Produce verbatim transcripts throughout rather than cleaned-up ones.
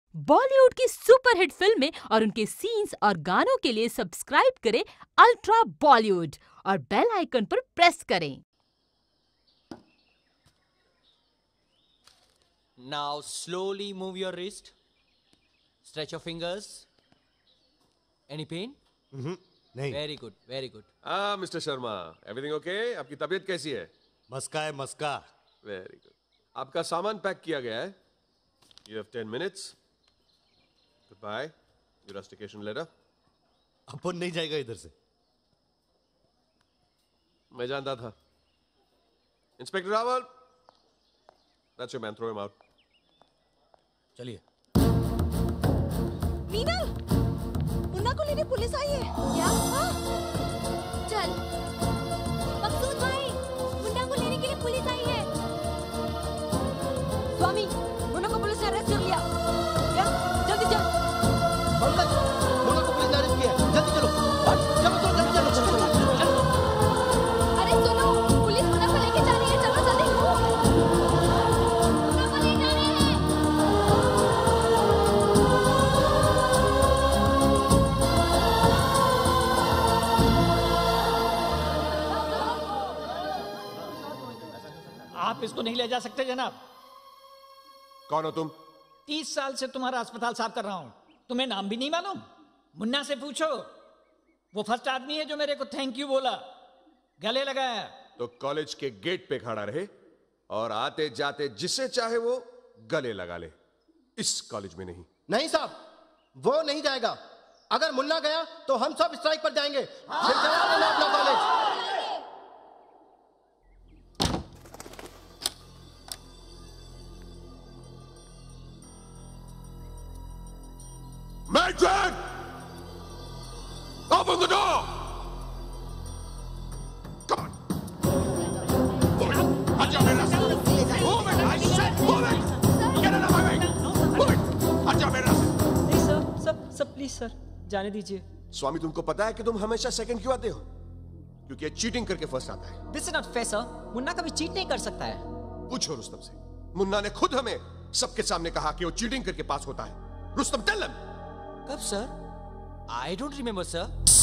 बॉलीवुड की सुपरहिट फिल्में और उनके सीन्स और गानों के लिए सब्सक्राइब करें अल्ट्रा बॉलीवुड और बेल आइकन पर प्रेस करें। Now slowly move your wrist. Stretch your fingers. Any pain? Mm-hmm. नहीं. Very good, very good. Ah, Mister Sharma, everything okay? आपकी तबीयत कैसी है? मस्का है मस्का. Very good. आपका सामान पैक किया गया है. You have ten minutes. Goodbye. Your rustication letter. अपन नहीं जाएगा इधर से. मैं जानता था. Inspector Rawal. That's your man. Throw him out. चलिए. मीना, मुन्ना को लेने पुलिस आई है. क्या? हाँ? चल. मकसूद भाई, मुन्ना को लेने के लिए पुलिस आई है. स्वामी, मुन्ना को पुलिस ने अरेस्ट कर लिया. क्या? जल्दी चल. पंकज, मुन्ना को पुलिस ने अरेस्ट किया. जल्दी चलो. चलो चलो जल्दी चलो. चलो चलो. अरे सुनो, पुलिस मुन्ना को लेके जा रही है. चलो जल्दी. मुन्ना को ले जा रहे हैं. आप इसको नहीं ले जा सकते जनाब. कौन हो तुम? तीस साल से तुम्हारा अस्पताल साफ कर रहा हूं. तुम्हें नाम भी नहीं मालूम? मुन्ना से पूछो. वो फर्स्ट आदमी है जो मेरे को थैंक यू बोला, गले लगाया. तो कॉलेज के गेट पे खड़ा रहे और आते जाते जिसे चाहे वो गले लगा ले. इस कॉलेज में नहीं. नहीं साहब, वो नहीं जाएगा. अगर मुन्ना गया तो हम सब स्ट्राइक पर जाएंगे. फिर चला लेना अपना college. Matron! Open the door! Come on! Move it! Hut your mirrors! Move it! I said move it! Get out of my way! Move it! Hut your mirrors! नहीं sir, sir, sir please sir, जाने दीजिए. स्वामी, तुमको पता है कि तुम हमेशा second क्यों आते हो? क्योंकि ये चीटिंग करके फर्स्ट आता है. This is not fair sir. Munna कभी चीट नहीं कर सकता है. पूछो रुस्तम से. मुन्ना ने खुद हमें सबके सामने कहा कि वो चीटिंग करके पास होता है. Rustam, tell them. कब sir? I don't remember, sir.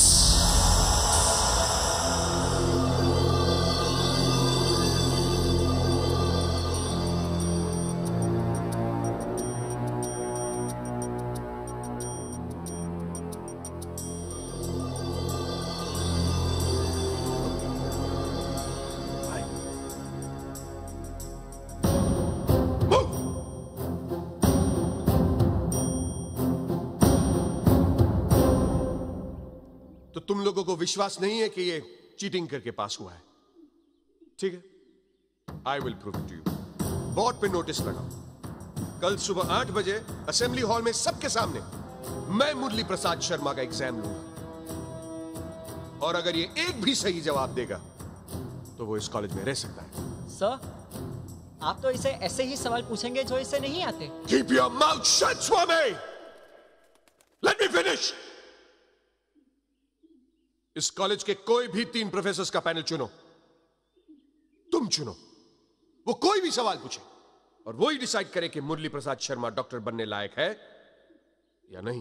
तुम लोगों को विश्वास नहीं है कि ये चीटिंग करके पास हुआ है. ठीक है, I will prove it to you. Board पे नोटिस लगाओ. कल सुबह आठ बजे असेंबली हॉल में सबके सामने मैं मुरली प्रसाद शर्मा का एग्जाम लूंगा. और अगर ये एक भी सही जवाब देगा तो वो इस कॉलेज में रह सकता है. सर, आप तो इसे ऐसे ही सवाल पूछेंगे जो इसे नहीं आते. Keep your mouth shut, Swami. Let me finish. इस कॉलेज के कोई भी तीन प्रोफेसर्स का पैनल चुनो. तुम चुनो. वो कोई भी सवाल पूछे और वो ही डिसाइड करे कि मुरली प्रसाद शर्मा डॉक्टर बनने लायक है या नहीं.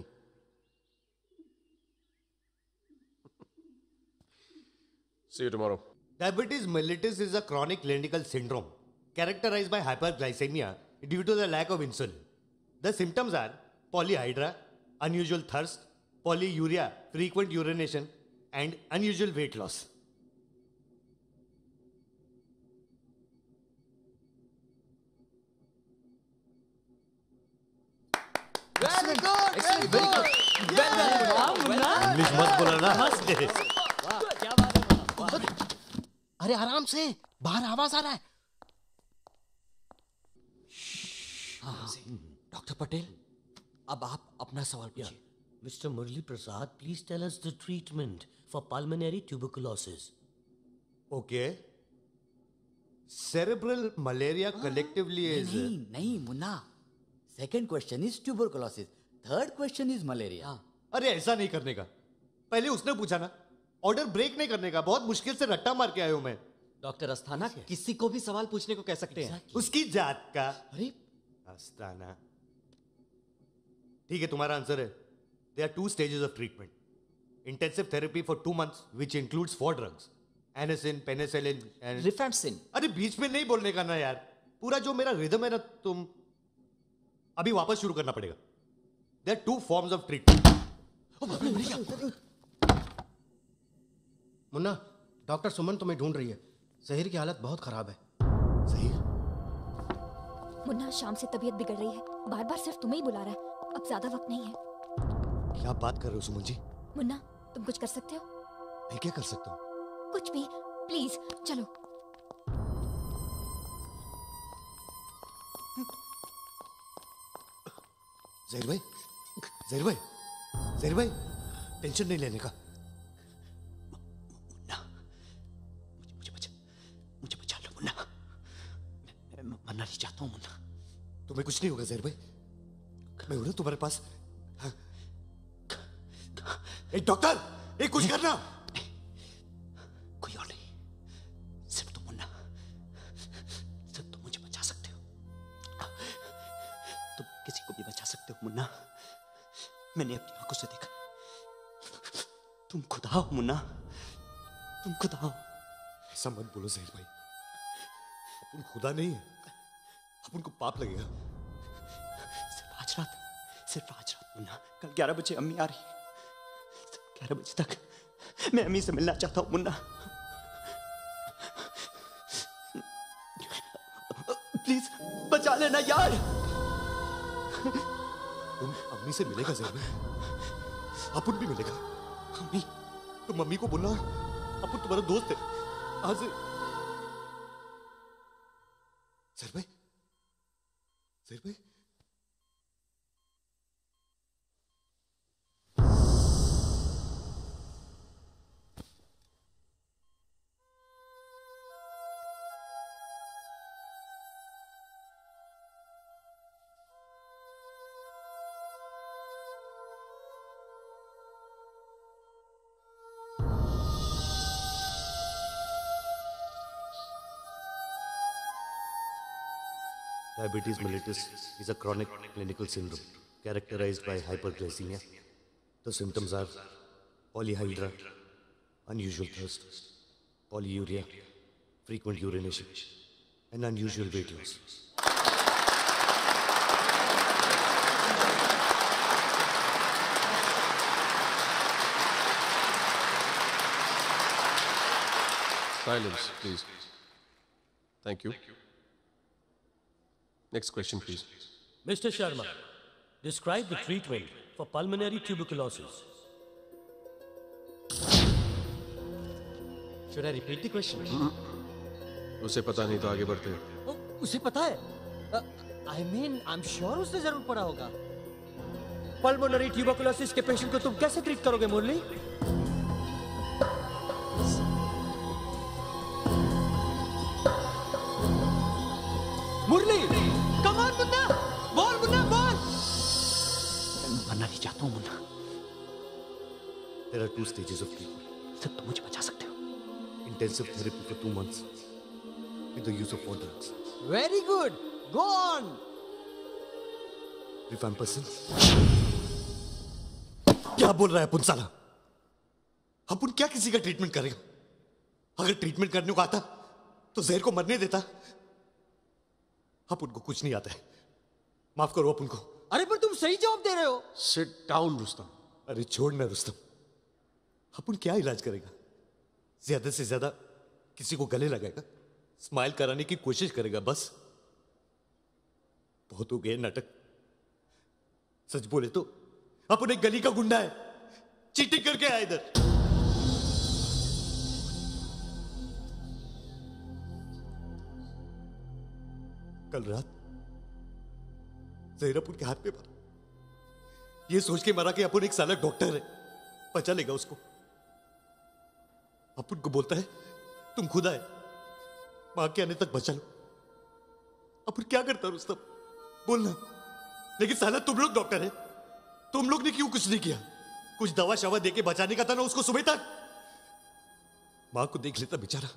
See you tomorrow. Diabetes mellitus is a chronic clinical syndrome characterized by hyperglycemia due to the lack of insulin. The symptoms are polyhydra, unusual thirst, polyuria, frequent urination, and unusual weight loss. Very good, very good. Well done. English मत बोला ना. क्या बात है. अरे आराम से, बाहर आवाज आ रहा है. डॉक्टर पटेल, अब आप अपना सवाल पूछिए. Mister Murli Prasad, please tell us the treatment for pulmonary tuberculosis. Okay. Cerebral malaria collectively is. नहीं नहीं Munna. Second question is tuberculosis. Third question is malaria. अरे ऐसा नहीं करने का. पहले उसने पूछा ना. ऑर्डर ब्रेक नहीं करने का. बहुत मुश्किल से रट्टा मार के आया हूं मैं. डॉक्टर अस्थाना किसी को भी सवाल पूछने को कह सकते हैं. उसकी जात का. अरे अस्थाना. ठीक है, तुम्हारा आंसर है there are two stages of treatment. Intensive therapy for two months which includes four drugs, Anacin, penicillin and rifampicin. अरे बीच में नहीं बोलने का ना यार, पूरा जो मेरा रिदम है ना, तुम अभी वापस शुरू करना पड़ेगा. There are two forms of treatment. Munna, doctor Suman तुम्हें ढूंढ रही है. जहीर की हालत बहुत खराब है. जहीर? मुन्ना, शाम से तबीयत बिगड़ रही है, बार बार सिर्फ तुम्हें ही बुला रहा है. अब ज्यादा वक्त नहीं है. क्या बात कर रहे हो सुमन जी? मुन्ना, तुम कुछ कर सकते हो? मैं क्या कर सकता हूँ? कुछ भी, प्लीज चलो. जहीर भाई, जहीर भाई, जहीर भाई, टेंशन नहीं लेने का. मुन्ना, मुझे मुझे बचा, मुझे बचा लो मुन्ना. मैं मरना नहीं चाहता हूँ मुन्ना. तुम्हें कुछ नहीं होगा जहीर भाई, मैं हूं ना तुम्हारे पास. हाँ. एक डॉक्टर, एक कुछ करना. कोई और नहीं, सिर्फ तुम मुन्ना. सिर्फ तुम मुझे बचा सकते हो. तुम किसी को भी बचा सकते हो मुन्ना. मैंने अपनी आंखों से देखा. तुम खुदा हो मुन्ना, तुम खुदा हो. ऐसा मत बोलो जहीर भाई, अपन खुदा नहीं है, अपन को पाप लगेगा. सिर्फ आज रात, सिर्फ आज रात मुन्ना. कल ग्यारह बजे अम्मी आ रही. ग्यारह बजे तक मैं अम्मी से मिलना चाहता हूँ मुन्ना. प्लीज बचा लेना यार. तुम अम्मी से मिलेगा जहीर भाई, अपन भी मिलेगा. अम्मी, तुम मम्मी को बोलना अपन तुम्हारा दोस्त है. आज से जहीर भाई, जहीर भाई, Diabetes mellitus is a chronic clinical syndrome characterized by hyperglycemia. The symptoms are polyhydra, unusual thirst, polyuria, frequent urination, and unusual weight loss. Silence, please. Thank you. Next question, please. Mister Sharma, describe the treatment for pulmonary tuberculosis. Should I repeat the question? उसे पता नहीं तो आगे बढ़ते. Oh, उसे पता है? Uh, I mean, I'm sure उसे जरूर पड़ा होगा. Pulmonary tuberculosis के पेशेंट को तुम कैसे ट्रीट करोगे मुरली? मुरली, come on मुन्ना, बोल मुन्ना बोल. मरना नहीं चाहता हूँ Munna. There are two stages of treatment. सिर्फ तुम मुझे बचा सकते हो. Intensive therapy for two months with the use of four drugs. Very good. Go on. Rifampicin. क्या बोल रहा है अपन साला? अपन क्या किसी का ट्रीटमेंट करेगा? अगर ट्रीटमेंट करने को आता तो जहर को मरने देता. अपन को कुछ नहीं आता है. माफ करो अपन को. अरे पर तुम सही जवाब दे रहे हो. Sit down, Rustam. अरे छोड़ ना रुस्तम. अपन क्या इलाज करेगा? ज्यादा से ज्यादा किसी को गले लगाएगा, स्माइल कराने की कोशिश करेगा, बस. बहुत हो गए नाटक. सच बोले तो अपन एक गली का गुंडा है, चीटिंग करके आया इधर. कल रात जहीर अपन के हाथ पे मरा. ये सोच के मरा कि अपन एक साला डॉक्टर है, बचा लेगा उसको. अपन को बोलता है तुम खुदा है, मां के आने तक बचा लो. अपन क्या करता रुस्तम, बोलना. लेकिन साला तुम लोग डॉक्टर है, तुम लोग ने क्यों कुछ नहीं किया? कुछ दवा शवा देके बचाने का था ना उसको सुबह तक. मां को देख लेता बेचारा.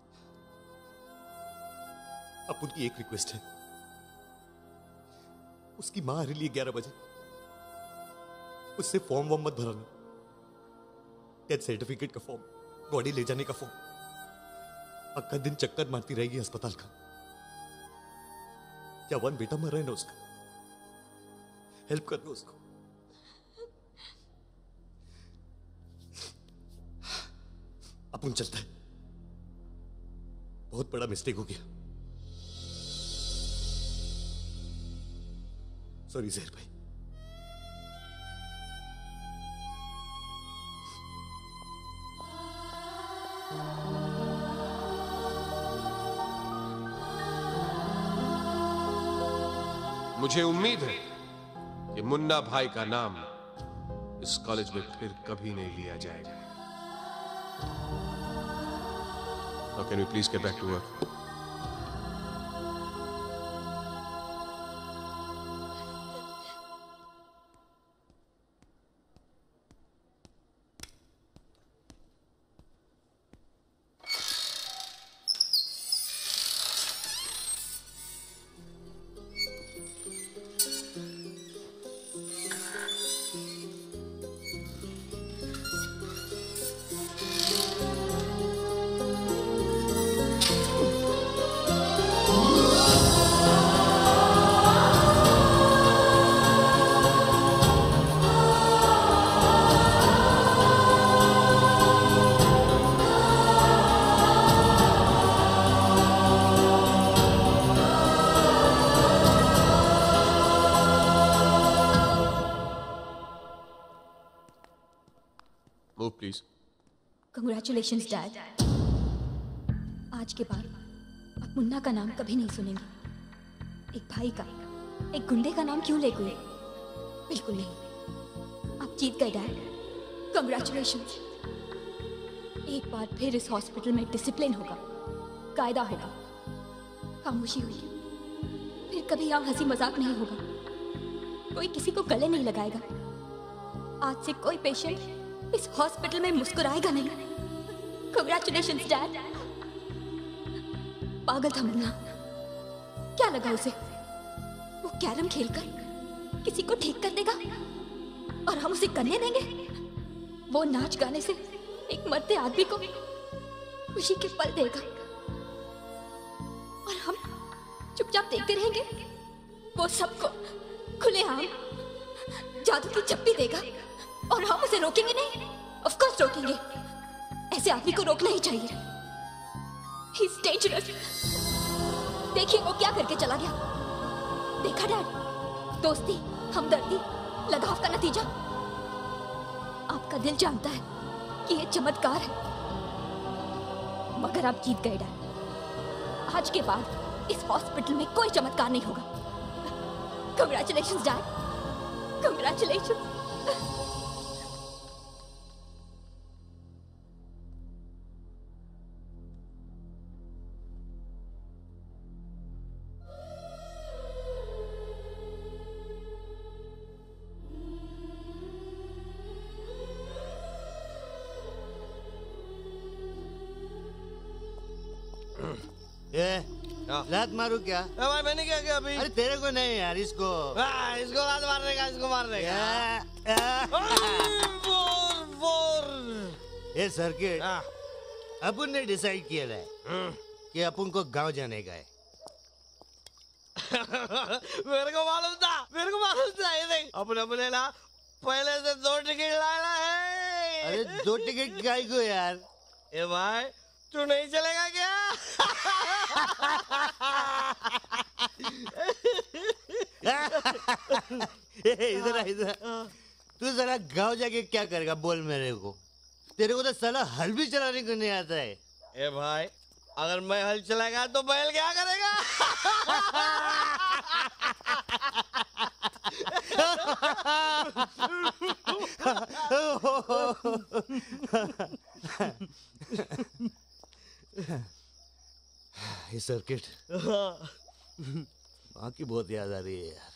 अपन की एक रिक्वेस्ट है, उसकी मां आ रही है ग्यारह बजे, उससे फॉर्म वॉर्म मत भराना, डेथ सर्टिफिकेट का फॉर्म, बॉडी ले जाने का फॉर्म। अक्का दिन चक्कर मारती रहेगी अस्पताल का। जवान बेटा मर रहा है ना उसका, हेल्प करना उसको। अपन चलता है, बहुत बड़ा मिस्टेक हो गया। सॉरी जहर भाई। मुझे उम्मीद है कि मुन्ना भाई का नाम इस कॉलेज में फिर कभी नहीं लिया जाएगा। Now can we please get back to work? Move, please. Congratulations, Dad. आज के बाद आप मुन्ना का नाम कभी नहीं सुनेंगे। एक भाई का, एक गुंडे का नाम क्यों ले कोई? बिल्कुल नहीं। आप जीत गए डैड। Congratulations. एक बार फिर इस हॉस्पिटल में डिसिप्लिन होगा, कायदा होगा, खामोशी होगी। फिर कभी यहाँ हंसी मजाक नहीं होगा, कोई किसी को गले नहीं लगाएगा। आज से कोई पेशेंट इस हॉस्पिटल में मुस्कुराएगा नहीं। Congratulations, Dad. पागल था मुन्ना, क्या लगा उसे? वो कैरम खेलकर किसी को ठीक कर देगा और हम उसे करने देंगे? वो नाच गाने से एक मरते आदमी को खुशी के पल देगा और हम चुपचाप देखते रहेंगे? वो सबको खुलेआम जादू की चप्पी देगा और हम उसे रोकेंगे नहीं? ऑफ कोर्स रोकेंगे। ऐसे आदमी को रोकना ही चाहिए। He is dangerous. देखिए वो क्या करके चला गया। देखा डैड, दोस्ती, हमदर्दी, लगाव का नतीजा। आपका दिल जानता है कि ये चमत्कार है, मगर आप जीत गए डैड। आज के बाद इस हॉस्पिटल में कोई चमत्कार नहीं होगा। Congratulations dad, congratulations. ए, लात मारू क्या? भाई मैंने क्या किया अभी? अरे तेरे को नहीं यार, इसको आ, इसको लात मारने का, इसको मारने का। Bore bore. ये सर्किट अपन ने डिसाइड किया है कि अपन को गांव जाने का है। मेरे को मालूम था, मेरे को मालूम था। ये देख, अपन अपने ना पहले से दो टिकट लाना है। अरे दो टिकट गाय को यार? ए भाई तू नहीं चलेगा क्या? इधर इधर, तू जरा गांव जाके क्या करेगा बोल मेरे को? तेरे को तो साला हल भी चलाने को नहीं आता है। ए भाई अगर मैं हल चलाएगा तो बैल क्या करेगा? ये सर्किट माँ की बहुत याद आ रही है यार।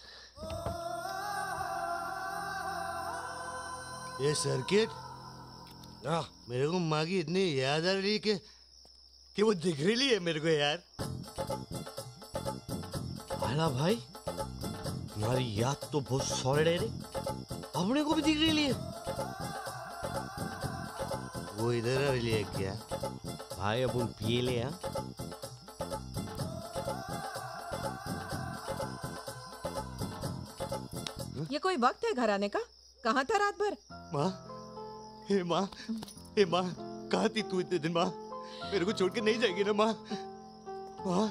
ये सर्किट मेरे को माँ की इतनी याद आ रही है कि कि वो दिख रही है मेरे को यार। आला भाई तुम्हारी याद तो बहुत सॉलिड है रे, अपने को भी दिख रही है। वो इधर आ रही है क्या भाई? अपन पिए ले। हाँ ये कोई वक्त है घर आने का? कहाँ था रात भर? माँ, हे माँ, हे माँ, कहाँ थी तू इतने दिन? माँ, मेरे को छोड़ के नहीं जाएगी ना माँ? माँ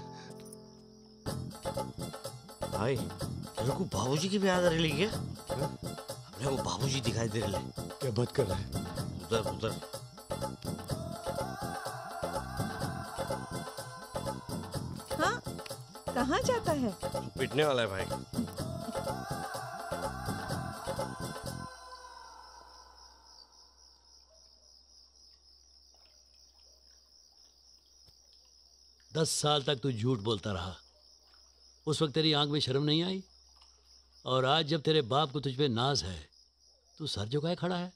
भाई, तेरे को बाबूजी की भी याद आ रही है क्या? अपने को बाबूजी दिखाई दे रहे। क्या बात कर रहा है? उधर उधर। हाँ, कहाँ जाता है? पिटने वाला है भाई। दस साल तक तू झूठ बोलता रहा। उस वक्त तेरी आंख में शर्म नहीं आई? और आज जब तेरे बाप को तुझ पे नाज है, तू सर झुकाए खड़ा है।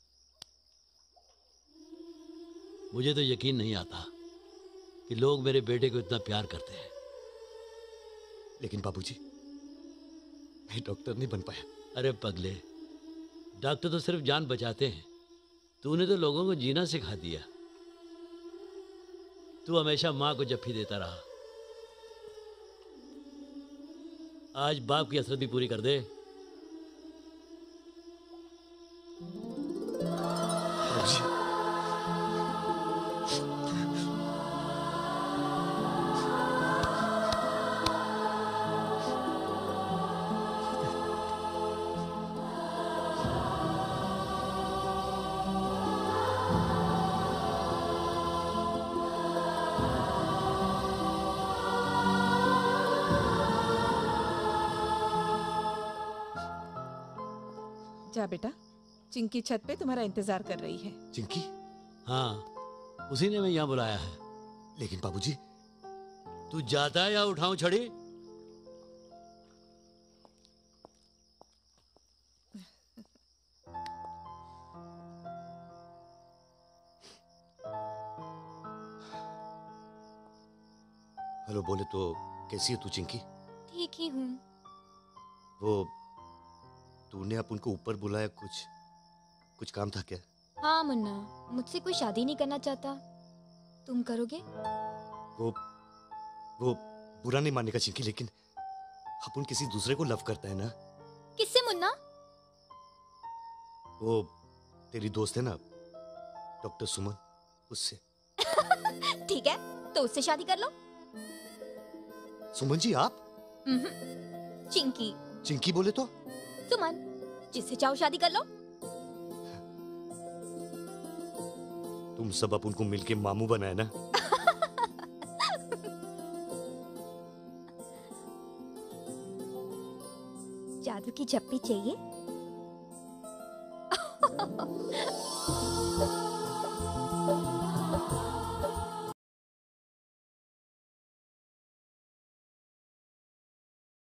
मुझे तो यकीन नहीं आता कि लोग मेरे बेटे को इतना प्यार करते हैं। लेकिन बाबूजी, मैं डॉक्टर नहीं बन पाया। अरे पगले, डॉक्टर तो सिर्फ जान बचाते हैं, तूने तो लोगों को जीना सिखा दिया। तू हमेशा माँ को जप्फी देता रहा, आज बाप की हसरत भी पूरी कर दे। जा बेटा, चिंकी छत पे तुम्हारा इंतजार कर रही है। चिंकी? हाँ, उसी ने मैं यहाँ बुलाया है। लेकिन बाबूजी, तू जाता है या उठाऊं छड़ी? हेलो बोले तो कैसी है तू चिंकी? ठीक ही हूँ। वो तूने अब उनको ऊपर बुलाया, कुछ कुछ काम था क्या? हाँ मुन्ना, मुझसे कोई शादी नहीं करना चाहता, तुम करोगे? वो वो बुरा नहीं मानेगा चिंकी, लेकिन अपन किसी दूसरे को लव करता है ना। किससे मुन्ना? वो तेरी दोस्त है ना, डॉक्टर सुमन, उससे। ठीक है, तो उससे शादी कर लो। सुमन जी आप? चिंकी। चिंकी बोले तो? सुमन, जिससे चाहो शादी कर लो। तुम सब अपन को मिलके मामू बनाए ना। जादू की चप्पी चाहिए?